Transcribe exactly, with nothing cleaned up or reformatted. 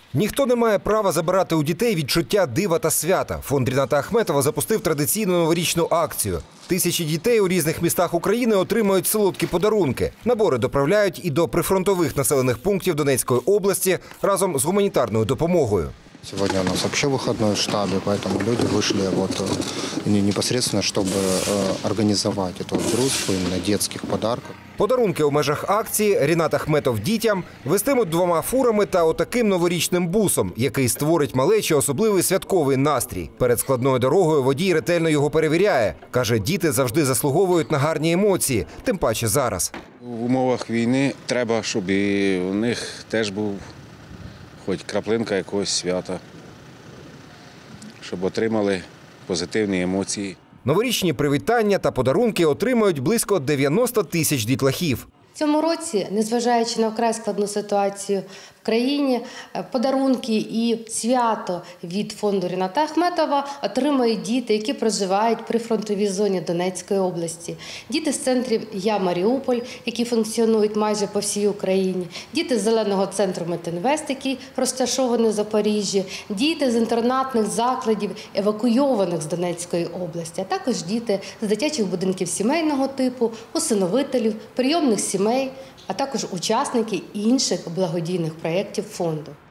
Ніхто не має права забирати у дітей відчуття дива та свята. Фонд Ріната Ахметова запустив традиційну новорічну акцію. Тисячі дітей у різних містах України отримують солодкі подарунки. Набори доправляють і до прифронтових населених пунктів Донецької області разом з гуманітарною допомогою. Сегодня у нас вообще выходной в штабе, поэтому люди вышли вот непосредственно, чтобы организовать эту отгрузку именно детских подарков. Подарунки у межах акції Рінат Ахметов дітям вестимуть двома фурами та отаким новорічним бусом, який створить малечі особливий святковий настрій. Перед складною дорогою водій ретельно його перевіряє. Каже, діти завжди заслуговують на гарні емоції, тим паче зараз. В умовах війни треба, щоб і у них теж був хоч краплинка якогось свята, щоб отримали позитивні емоції. Новорічні привітання та подарунки отримають близько дев'яноста тисяч дітлахів. В цьому році, незважаючи на вкрай складну ситуацію в країні, подарунки і свято від фонду Ріната Ахметова отримують діти, які проживають при фронтовій зоні Донецької області. Діти з центрів «Я Маріуполь», які функціонують майже по всій Україні, діти з зеленого центру «Метинвест», який розташований в Запоріжжі, діти з інтернатних закладів, евакуйованих з Донецької області, а також діти з дитячих будинків сімейного типу, усиновителів, прийомних сімей, а також учасники інших благодійних проєктів фонду.